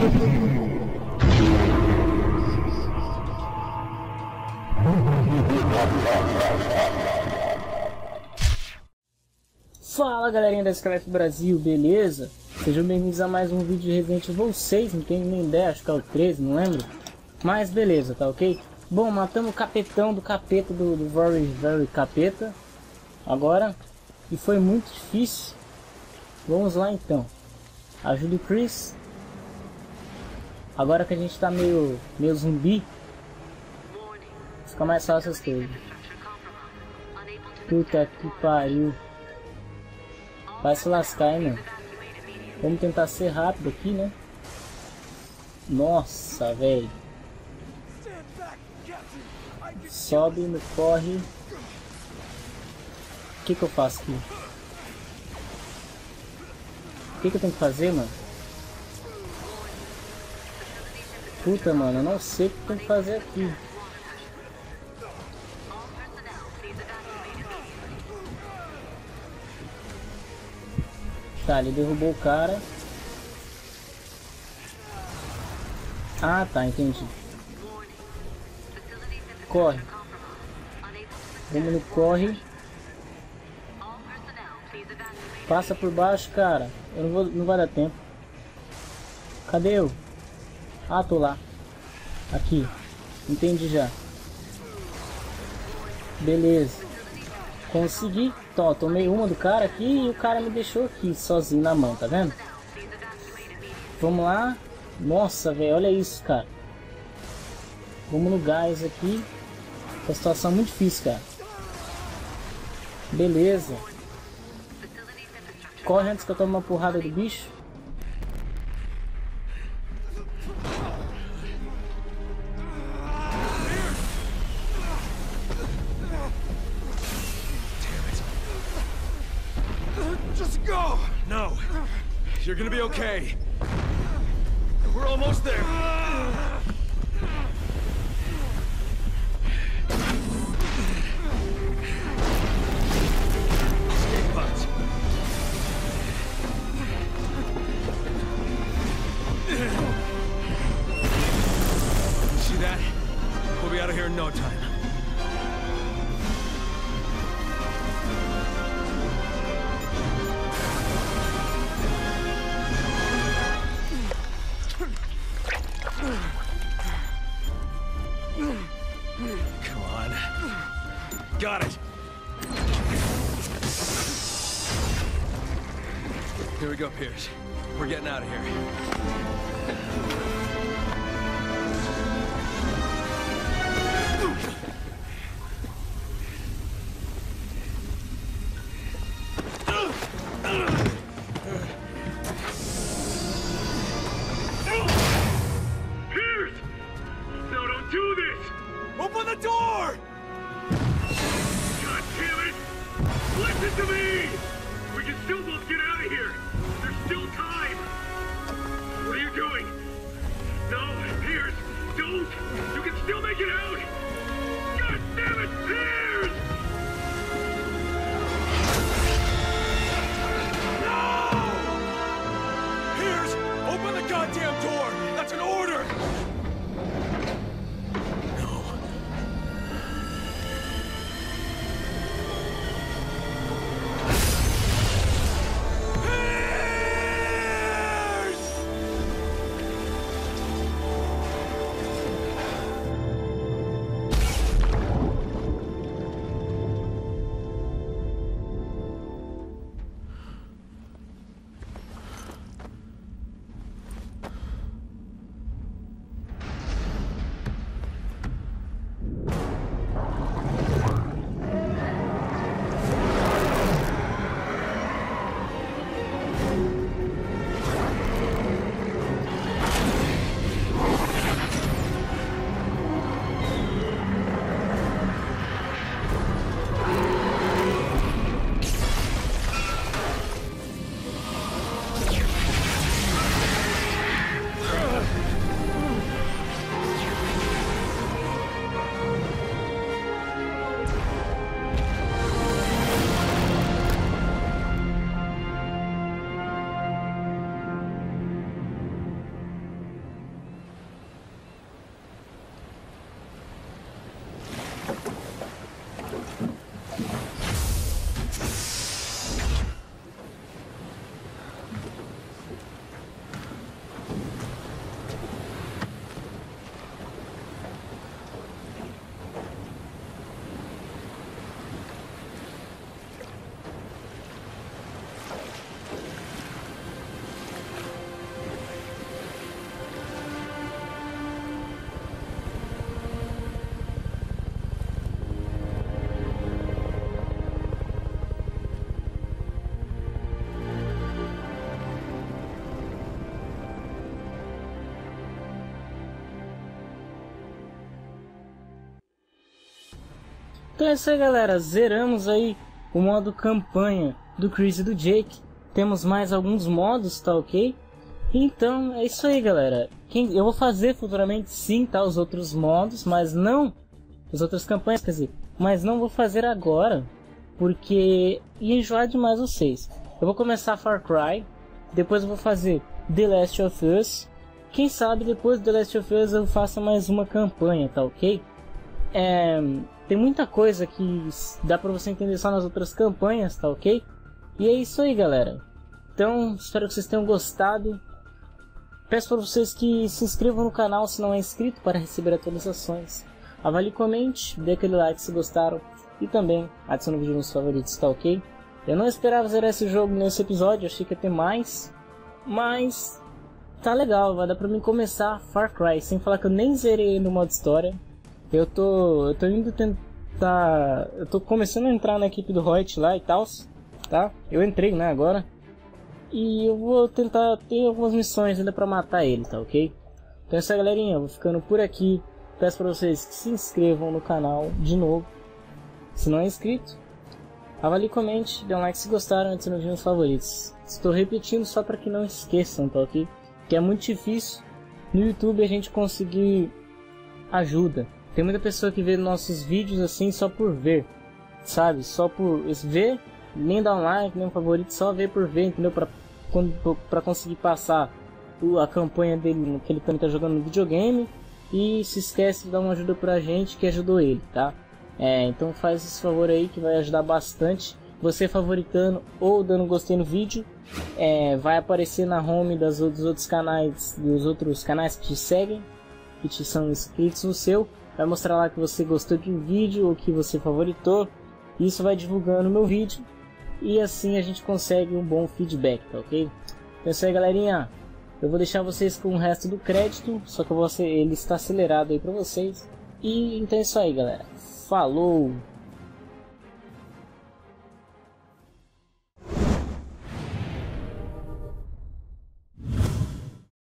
Fala galerinha da Skype Brasil, beleza? Sejam bem-vindos a mais um vídeo de Resident Evil 6, não tenho nem ideia, acho que é o 13, não lembro. Mas beleza, tá ok? Bom, matamos o capetão do capeta do Very capeta. Agora, e foi muito difícil. Vamos lá então. Ajuda o Chris. Agora que a gente tá meio zumbi, fica mais fácil as coisas. Puta que pariu. Vai se lascar, hein, mano. Vamos tentar ser rápido aqui, né? Nossa, velho. Sobe, no corre. O que eu faço aqui? O que eu tenho que fazer, mano? Puta, mano, eu não sei o que eu tenho que fazer aqui. Tá, ele derrubou o cara. Ah, tá, entendi. Corre. Vamos no corre. Passa por baixo, cara. Eu não vai dar tempo. Cadê eu? Ah, tô lá. Aqui. Entendi já. Beleza. Consegui. Então, tomei uma do cara aqui e o cara me deixou aqui sozinho na mão, tá vendo? Vamos lá. Nossa, velho, olha isso, cara. Vamos no gás aqui. Essa situação é muito difícil, cara. Beleza. Corre antes que eu tome uma porrada do bicho. Just go! No. You're gonna be okay. We're almost there. Escape pods. See that? We'll be out of here in no time. Come on. Got it. Here we go, Pierce. We're getting out of here. Open the door! God damn it! Listen to me! We can still both get out of here! There's still time! What are you doing? No, Pierce! Don't! You can still make it out! God damn it, Pierce! No! Pierce, open the goddamn door! That's an order! Então é isso aí, galera, zeramos aí o modo campanha do Chris e do Jake. Temos mais alguns modos, tá ok? Então é isso aí, galera. Eu vou fazer futuramente sim, tá, os outros modos, mas não as outras campanhas, quer dizer, mas não vou fazer agora, porque ia enjoar demais vocês. Eu vou começar Far Cry, depois eu vou fazer The Last of Us. Quem sabe depois do The Last of Us eu faça mais uma campanha, tá ok? Tem muita coisa que dá pra você entender só nas outras campanhas, tá ok? E é isso aí, galera. Então, espero que vocês tenham gostado. Peço para vocês que se inscrevam no canal se não é inscrito para receber atualizações. Avalie, comente, dê aquele like se gostaram e também adicione o vídeo nos favoritos, tá ok? Eu não esperava zerar esse jogo nesse episódio, achei que ia ter mais, mas tá legal, vai dar pra mim começar Far Cry, sem falar que eu nem zerei no modo história. Eu tô indo tentar, eu tô começando a entrar na equipe do Hoyt lá e tal, tá? Eu entrei, né, agora. E eu vou tentar, ter algumas missões ainda pra matar ele, tá ok? Então é isso aí, galerinha, eu vou ficando por aqui. Peço pra vocês que se inscrevam no canal de novo, se não é inscrito. Avalie, comente, dê um like se gostaram, adicione os meus favoritos. Estou repetindo só para que não esqueçam, tá ok? Que é muito difícil no YouTube a gente conseguir ajuda. Tem muita pessoa que vê nossos vídeos assim só por ver, sabe? Só por ver, nem dar um like, nem um favorito, só ver por ver, entendeu? Pra conseguir passar a campanha dele, que ele também tá jogando no videogame. E se esquece de dar uma ajuda pra gente que ajudou ele, tá? Então faz esse favor aí que vai ajudar bastante. Você favoritando ou dando gostei no vídeo, vai aparecer na home dos outros canais que te seguem, que te são inscritos no seu. Vai mostrar lá que você gostou de um vídeo ou que você favoritou. Isso vai divulgando o meu vídeo e assim a gente consegue um bom feedback, tá ok? Então é isso aí, galerinha. Eu vou deixar vocês com o resto do crédito, só que ele está acelerado aí pra vocês. E então é isso aí, galera. Falou!